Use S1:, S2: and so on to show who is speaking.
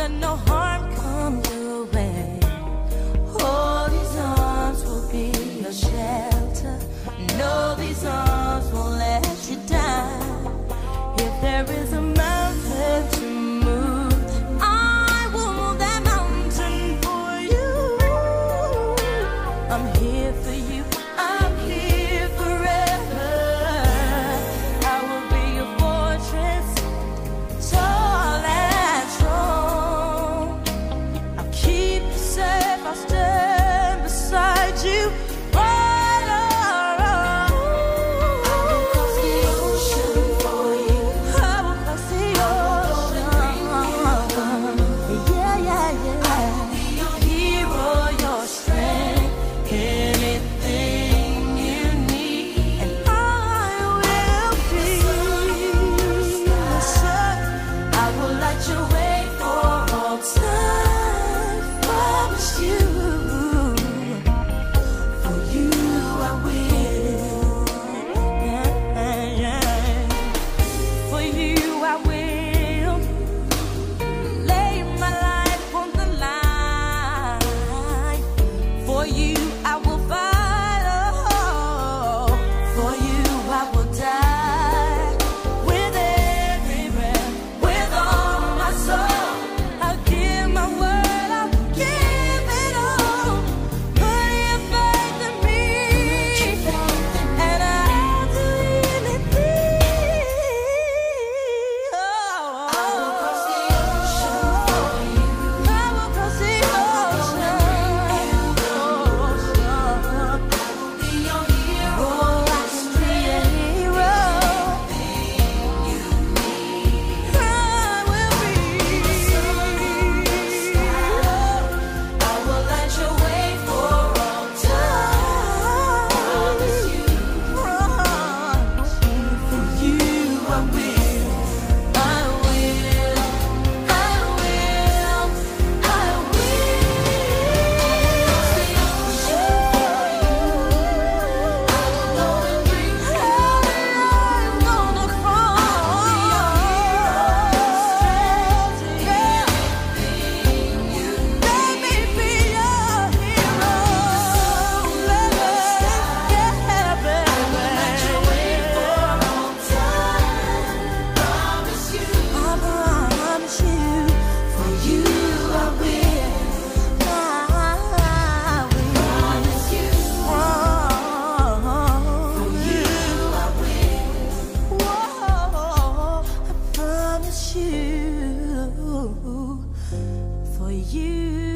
S1: let no harm come your way. Oh, these arms will be your shelter. No, these arms won't let you down. If there is a mountain to move, I will move that mountain for you. I'm here for you. I'm here forever. I will be your fortress, tall and strong. I'll keep you safe. I'll stand beside you. Right on. I will cross the ocean for you. I will cross the ocean. Yeah, yeah, yeah. I will be your hero, your strength, anything you need, and I will be your sun. I will light your way for all time. Promise you, for you I will. Yeah, yeah. For you I will lay my life on the line. For you I will fight. Oh, for you I will die. With every breath, with all my soul, I'll give my word, I'll give it all. Put your faith in me, and I'll do anything. Oh, I will cross the ocean for you. I will cross the ocean. I will be your hero, I can be a hero. I will be. I will light your way for all time. Promise you, for you I will. I will. I will. I will. Cross the ocean for you. I will go and bring heaven. I'm gonna cross. Yeah. Let me be your hero. Let me get heaven. Light your way for all time. Promise you. I promise you. For you I will. I will. Promise you. For you I will. I promise you. For you